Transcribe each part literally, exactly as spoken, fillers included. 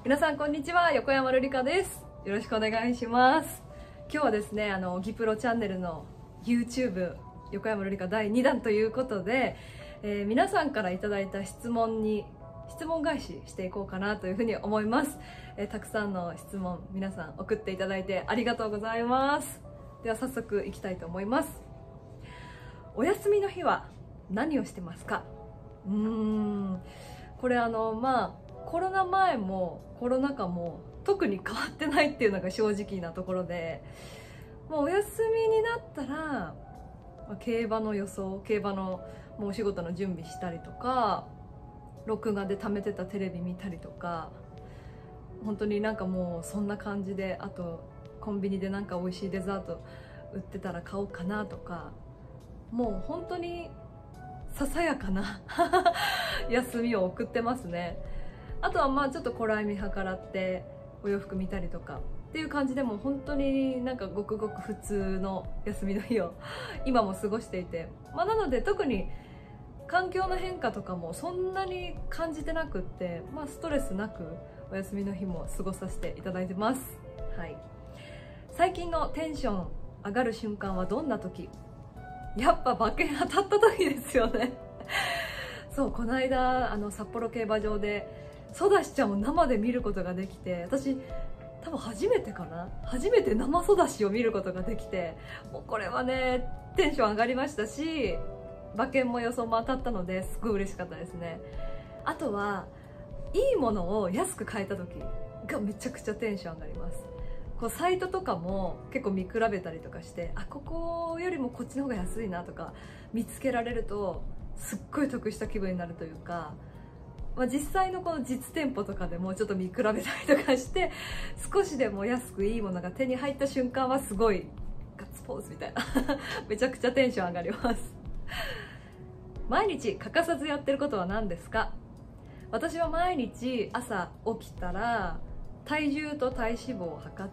皆さんこんにちは、横山瑠璃香です。よろしくお願いします。今日はですね、あのギプロチャンネルの YouTube 横山瑠璃香だいにだんということで、えー、皆さんからいただいた質問に質問返ししていこうかなというふうに思います。えー、たくさんの質問皆さん送っていただいてありがとうございます。では早速いきたいと思います。お休みの日は何をしてますか？うーんこれあのまあコロナ前もコロナ禍も特に変わってないっていうのが正直なところで、もうお休みになったら、まあ、競馬の予想競馬のもうお仕事の準備したりとか、録画で貯めてたテレビ見たりとか、本当になんかもうそんな感じで、あとコンビニでなんか美味しいデザート売ってたら買おうかなとか、もう本当にささやかな休みを送ってますね。あとはまあちょっとこらえ見計らってお洋服見たりとかっていう感じで、も本当になんかごくごく普通の休みの日を今も過ごしていて、まあ、なので特に環境の変化とかもそんなに感じてなくって、まあ、ストレスなくお休みの日も過ごさせていただいてます。はい、最近のテンション上がる瞬間はどんな時？やっぱ馬券当たった時ですよねそう、この間あの札幌競馬場でソダシちゃんを生で見ることができて、私多分初めてかな初めて生ソダシを見ることができて、もうこれはねテンション上がりましたし、馬券も予想も当たったのですごい嬉しかったですね。あとはいいものを安く買えた時がめちゃくちゃテンション上がります。こうサイトとかも結構見比べたりとかして、あ、ここよりもこっちの方が安いなとか見つけられるとすっごい得した気分になるというか、まあ、実際のこの実店舗とかでもちょっと見比べたりとかして、少しでも安くいいものが手に入った瞬間はすごいガッツポーズみたいなめちゃくちゃテンション上がります。毎日欠かさずやってることは何ですか？私は毎日朝起きたら体重と体脂肪を測って、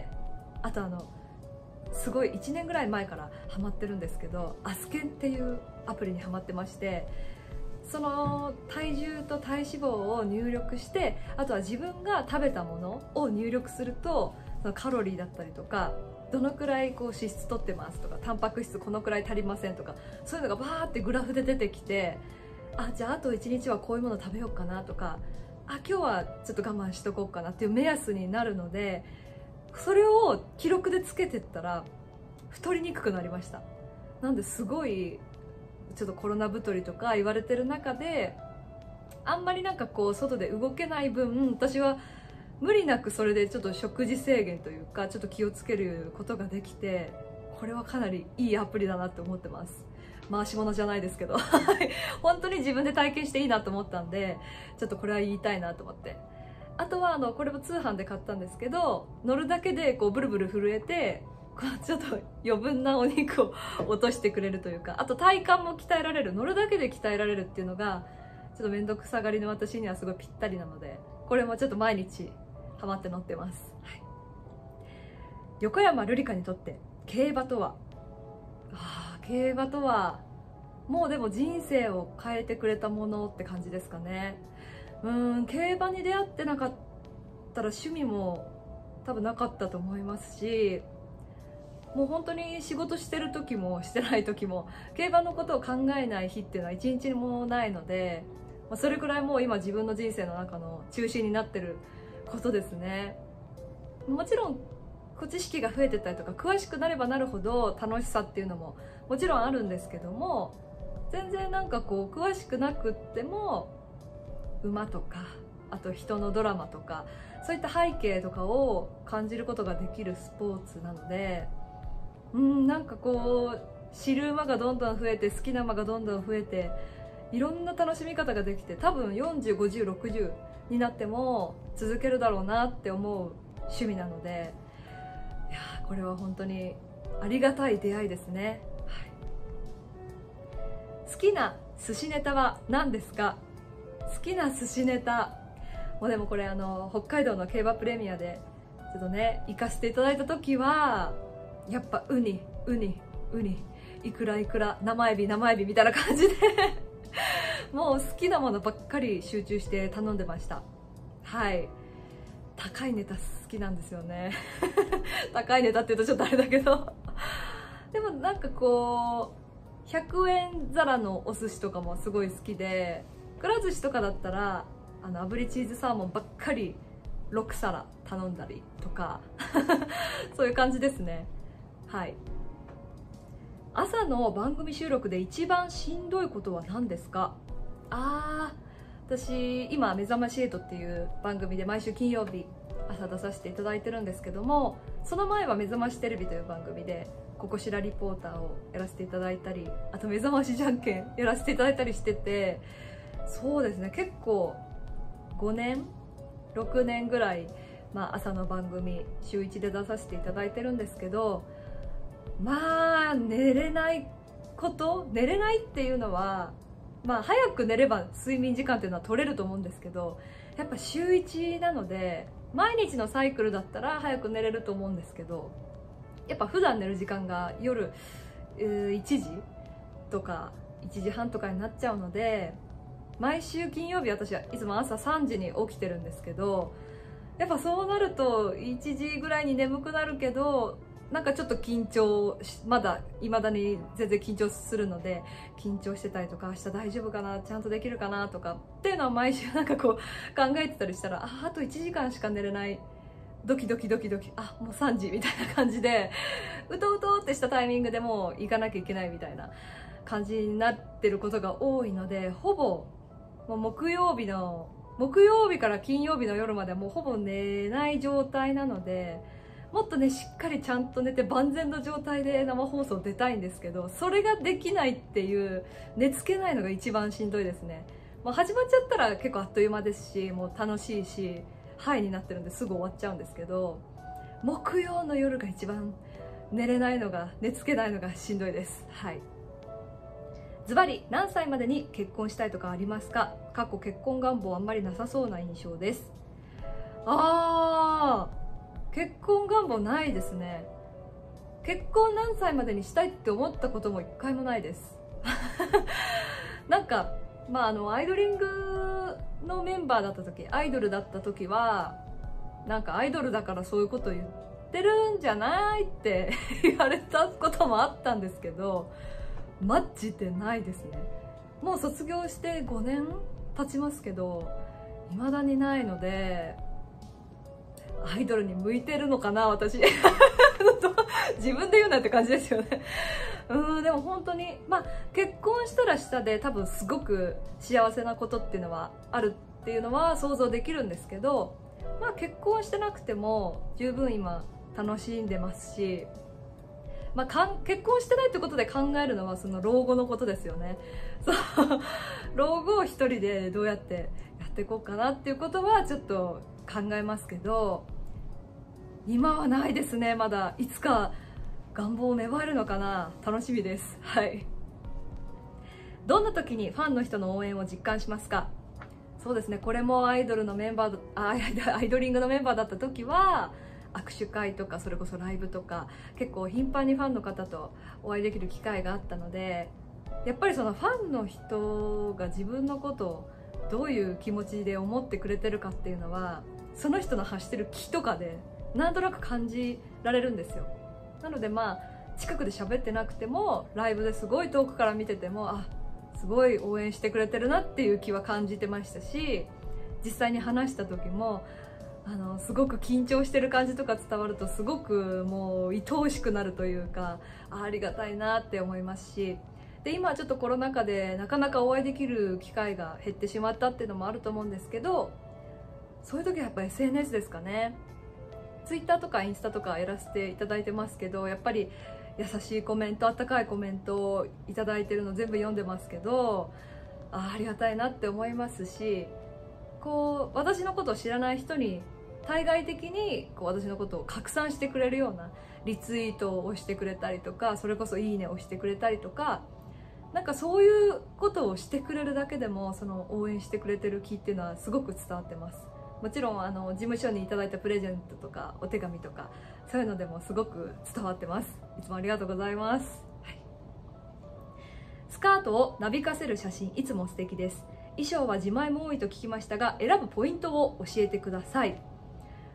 あとあのすごいいちねんぐらい前からハマってるんですけど、アスケンっていうアプリにハマってまして、その体重と体脂肪を入力して、あとは自分が食べたものを入力すると、そのカロリーだったりとか、どのくらいこう脂質取ってますとか、タンパク質このくらい足りませんとか、そういうのがバーってグラフで出てきて、あ、じゃああといちにちはこういうもの食べようかなとか、あ、今日はちょっと我慢しとこうかなっていう目安になるので、それを記録でつけてったら太りにくくなりました。なんですごいちょっとコロナ太りとか言われてる中で、あんまりなんかこう外で動けない分、私は無理なくそれでちょっと食事制限というか、ちょっと気をつけることができて、これはかなりいいアプリだなって思ってます。回し物じゃないですけど本当に自分で体験していいなと思ったんで、ちょっとこれは言いたいなと思って。あとはあのこれも通販で買ったんですけど、乗るだけでこうブルブル震えて、こうちょっと余分なお肉を落としてくれるというか、あと体幹も鍛えられる、乗るだけで鍛えられるっていうのがちょっと面倒くさがりの私にはすごいぴったりなので、これもちょっと毎日ハマって乗ってます。はい、横山瑠璃香にとって競馬とは？あー、競馬とはもうでも人生を変えてくれたものって感じですかね。うーん競馬に出会ってなかったら趣味も多分なかったと思いますし、もう本当に仕事してる時もしてない時も競馬のことを考えない日っていうのは一日もないので、それくらいもう今自分の人生の中の中心になってることですね。もちろん知識が増えてたりとか詳しくなればなるほど楽しさっていうのももちろんあるんですけども、全然なんかこう詳しくなくっても馬とか、あと人のドラマとか、そういった背景とかを感じることができるスポーツなので、うんなんかこう知る馬がどんどん増えて、好きな馬がどんどん増えて、いろんな楽しみ方ができて、多分よんじゅう、ごじゅう、ろくじゅうになっても続けるだろうなって思う趣味なので、いやーこれは本当にありがたい出会いですね。はい、好きな寿司ネタは何ですか？好きな寿司ネタもうでもこれあの北海道の競馬プレミアでちょっとね行かせていただいた時は、やっぱウニウニウニイクライクラ生エビ生エビみたいな感じでもう好きなものばっかり集中して頼んでました。はい、 高いネタ好きなんですよね高いネタって言うとちょっとあれだけどでもなんかこうひゃくえん皿のお寿司とかもすごい好きで、くら寿司とかだったらあの炙りチーズサーモンばっかりろくさら頼んだりとかそういう感じですね。はい。朝の番組収録で一番しんどいことは何ですか？あー、私今目覚ましエイトっていう番組で毎週金曜日朝出させていただいてるんですけども、その前は目覚ましテレビという番組でここしらリポーターをやらせていただいたり、あと目覚ましじゃんけんやらせていただいたりしてて、そうですね、結構ごねんろくねんぐらい、まあ、朝の番組週いちで出させていただいてるんですけど、まあ寝れないこと、寝れないっていうのは、まあ早く寝れば睡眠時間っていうのは取れると思うんですけど、やっぱ週いちなので毎日のサイクルだったら早く寝れると思うんですけど、やっぱ普段寝る時間が夜いちじとかいちじはんとかになっちゃうので、毎週金曜日私はいつも朝さんじに起きてるんですけど、やっぱそうなるといちじぐらいに眠くなるけど、なんかちょっと緊張し、まだ未だに全然緊張するので緊張してたりとか、明日大丈夫かな、ちゃんとできるかなとかっていうのは毎週なんかこう考えてたりしたら、ああといちじかんしか寝れない、ドキドキドキドキ、あもうさんじみたいな感じでうとうとってしたタイミングでもう行かなきゃいけないみたいな感じになってることが多いので、ほぼもう木曜日の木曜日から金曜日の夜まではもうほぼ寝ない状態なので、もっとねしっかりちゃんと寝て万全の状態で生放送出たいんですけど、それができないっていう、寝つけないのが一番しんどいですね。もう始まっちゃったら結構あっという間ですし、もう楽しいしハイになってるんですぐ終わっちゃうんですけど、木曜の夜が一番寝れないのが、寝つけないのがしんどいです。はい。ズバリ何歳までに結婚したいとかありますか？過去結婚願望あんまりなさそうな印象です。あー、結婚願望ないですね。結婚何歳までにしたいって思ったことも一回もないですなんかまああのアイドリングのメンバーだった時、アイドルだった時はなんかアイドルだからそういうこと言ってるんじゃないって言われたこともあったんですけど、マジでないですね。もう卒業してごねん経ちますけど未だにないので、アイドルに向いてるのかな私自分で言うなって感じですよねうん、でも本当にまあ結婚したらしたで多分すごく幸せなことっていうのはあるっていうのは想像できるんですけど、まあ結婚してなくても十分今楽しんでますし、まあ、かん結婚してないってことで考えるのはその老後のことですよね。そう老後を一人でどうやってやっていこうかなっていうことはちょっと考えますけど、今はないですね。まだいつか願望芽生えるのかな、楽しみです。はい。どんな時にファンの人の応援を実感しますか？そうですね、これもアイドルのメンバー、あアイドリングのメンバーだった時は握手会とかそれこそライブとか結構頻繁にファンの方とお会いできる機会があったので、やっぱりそのファンの人が自分のことをどういう気持ちで思ってくれてるかっていうのはその人の発してる気とかでなんとなく感じられるんですよ。なのでまあ近くで喋ってなくてもライブですごい遠くから見てても、あすごい応援してくれてるなっていう気は感じてましたし、実際に話した時もあのすごく緊張してる感じとか伝わるとすごくもう愛おしくなるというか、 あ, ありがたいなって思いますし、で今はちょっとコロナ禍でなかなかお会いできる機会が減ってしまったっていうのもあると思うんですけど、そういう時はやっぱ エスエヌエス ですかね。ツイッターとかインスタとかやらせていただいてますけど、やっぱり優しいコメント、あったかいコメントをいただいてるの全部読んでますけど、 あ, ありがたいなって思いますし、こう私のことを知らない人に対外的にこう私のことを拡散してくれるようなリツイートをしてくれたりとか、それこそいいねをしてくれたりとか、なんかそういうことをしてくれるだけでもその応援してくれてる気っていうのはすごく伝わってます。もちろんあの事務所にいただいたプレゼントとかお手紙とかそういうのでもすごく伝わってます。いつもありがとうございます、はい、スカートをなびかせる写真いつも素敵です。衣装は自前も多いと聞きましたが選ぶポイントを教えてください。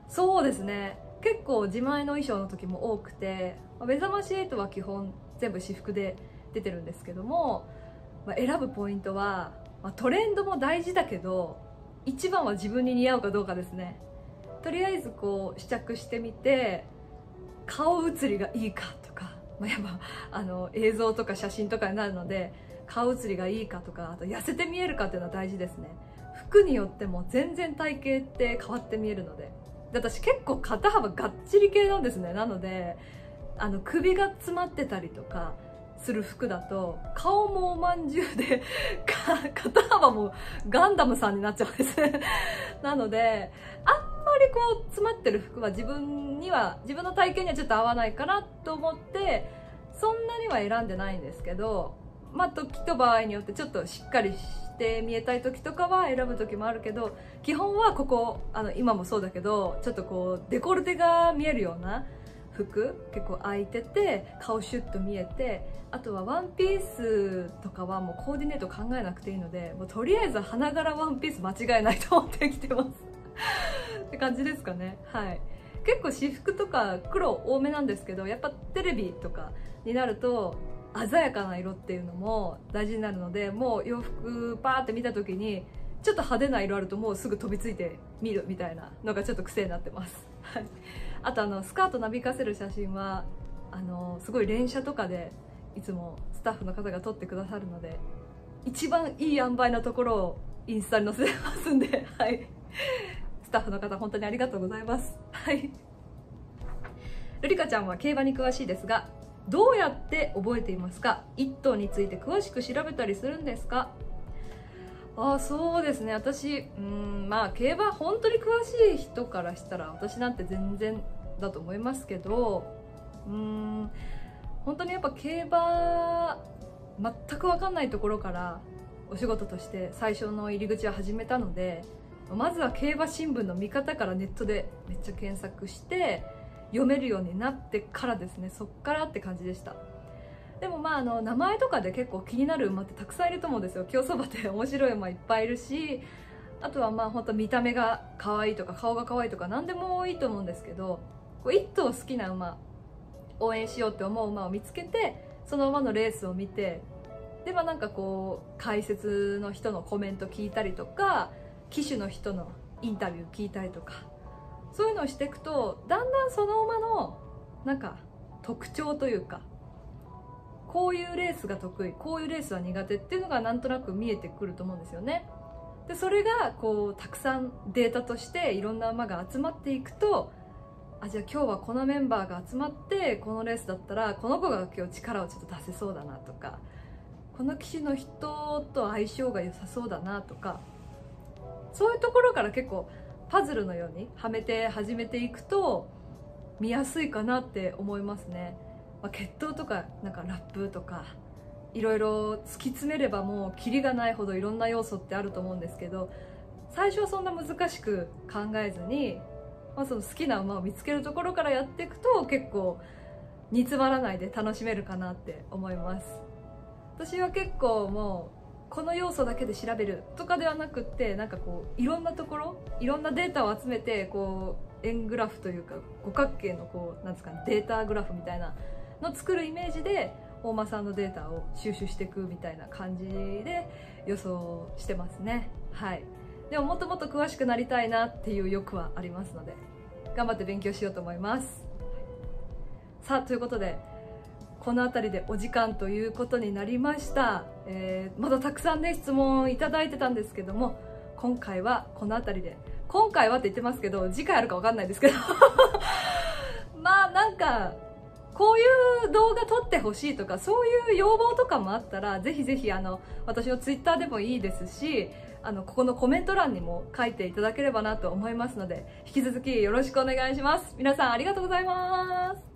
そうですね、結構自前の衣装の時も多くて、めざましエイトは基本全部私服で出てるんですけども、まあ、選ぶポイントは、まあ、トレンドも大事だけど一番は自分に似合うかどうかですね。とりあえずこう試着してみて、顔写りがいいかとか、まあ、やっぱあの映像とか写真とかになるので顔写りがいいかとか、あと痩せて見えるかっていうのは大事ですね。服によっても全然体型って変わって見えるので、で私結構肩幅がっちり系なんですね。なのであの首が詰まってたりとかする服だと顔もおまんじゅうで肩幅もガンダムさんになっちゃうんですねなのであんまりこう詰まってる服は自分には自分の体型にはちょっと合わないかなと思ってそんなには選んでないんですけど、まあ時と場合によってちょっとしっかりして見えたい時とかは選ぶ時もあるけど、基本はここあの今もそうだけどちょっとこうデコルテが見えるような服、結構開いてて顔シュッと見えて、あとはワンピースとかはもうコーディネート考えなくていいので、もうとりあえず花柄ワンピース間違いないと思ってきてますって感じですかね。はい、結構私服とか黒多めなんですけど、やっぱテレビとかになると鮮やかな色っていうのも大事になるので、もう洋服パーって見た時にちょっと派手な色あるともうすぐ飛びついて見るみたいなのがちょっと癖になってます。あとあのスカートなびかせる写真はあのすごい連写とかでいつもスタッフの方が撮ってくださるので、一番いい塩梅のところをインスタに載せてますんで、はい、スタッフの方本当にありがとうございます。はい、ルリカちゃんは競馬に詳しいですが、どうやって覚えていますか？一頭について詳しく調べたりするんですか？あ、そうですね、私うんまあ競馬本当に詳しい人からしたら私なんて全然だと思いますけど、うーん本当にやっぱ競馬全く分かんないところからお仕事として最初の入り口は始めたので、まずは競馬新聞の見方からネットでめっちゃ検索して読めるようになってからですね、そっからって感じでした。でもまああの名前とかで結構気になる馬ってたくさんいると思うんですよ。競走馬って面白い馬いっぱいいるし、あとはまあ本当見た目が可愛いとか顔が可愛いとか何でもいいと思うんですけど、こう一頭好きな馬応援しようって思う馬を見つけて、その馬のレースを見て、でまあなんかこう解説の人のコメント聞いたりとか、騎手の人のインタビュー聞いたりとか、そういうのをしていくとだんだんその馬のなんか特徴というか、こういうレースが得意、こういうレースは苦手っていうのがなんとなく見えてくると思うんですよね。でそれがこうたくさんデータとしていろんな馬が集まっていくと、あじゃあ今日はこのメンバーが集まってこのレースだったらこの子が今日力をちょっと出せそうだなとか、この騎手の人と相性が良さそうだなとか、そういうところから結構パズルのようにはめて始めていくと見やすいかなって思いますね。まあ、血統とかなんかラップとかいろいろ突き詰めればもうキリがないほどいろんな要素ってあると思うんですけど、最初はそんな難しく考えずに、まあ、その好きな馬を見つけるところからやっていくと結構煮詰まらないで楽しめるかなって思います。私は結構もうこの要素だけで調べるとかではなくって、なんかこういろんなところいろんなデータを集めて、こう円グラフというか五角形のこうなんですかね、データグラフみたいなの作るイメージで大間さんのデータを収集していくみたいな感じで予想してますね。はい、でももっともっと詳しくなりたいなっていう欲はありますので頑張って勉強しようと思います。さあということでこの辺りでお時間ということになりました。えー、まだたくさんね質問いただいてたんですけども、今回はこの辺りで、今回はって言ってますけど次回あるか分かんないですけどまあなんかこういう動画撮ってほしいとかそういう要望とかもあったらぜひぜひあの私のツイッターでもいいですし、あのここのコメント欄にも書いていただければなと思いますので、引き続きよろしくお願いします。皆さんありがとうございます。